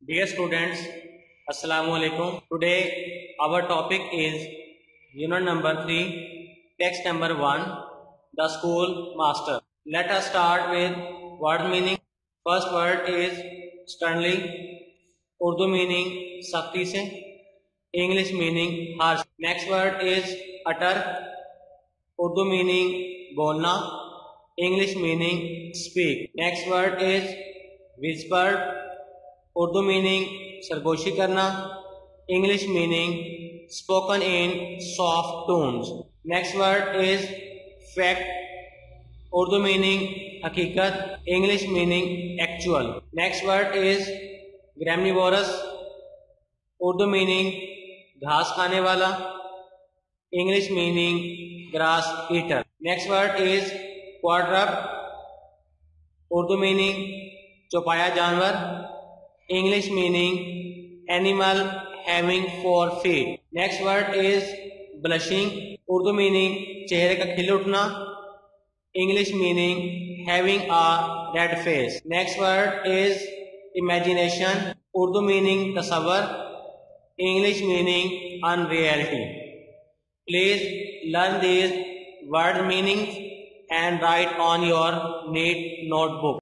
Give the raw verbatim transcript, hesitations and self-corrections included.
Dear students, Assalamu alaikum. Today our topic is unit number three, text number one, the school master. Let us start with word meaning. First word is sternly. Urdu meaning सख्ती से. English meaning harsh. Next word is utter. Urdu meaning बोलना. English meaning speak. Next word is whispered. Urdu meaning सरगोशी करना. English meaning spoken in soft tones. Next word is fact. Urdu meaning हकीकत. English meaning actual. Next word is graminivorous. Urdu meaning घास खाने वाला. English meaning grass eater. Next word is quadruped. Urdu meaning चौपाया जानवर. English meaning animal having four feet. Next word is blushing. Urdu meaning चेहरे का खिल उठना. English meaning having a red face. Next word is imagination. Urdu meaning Tasavvur. English meaning unreality. Please learn these word meanings and write on your neat notebook.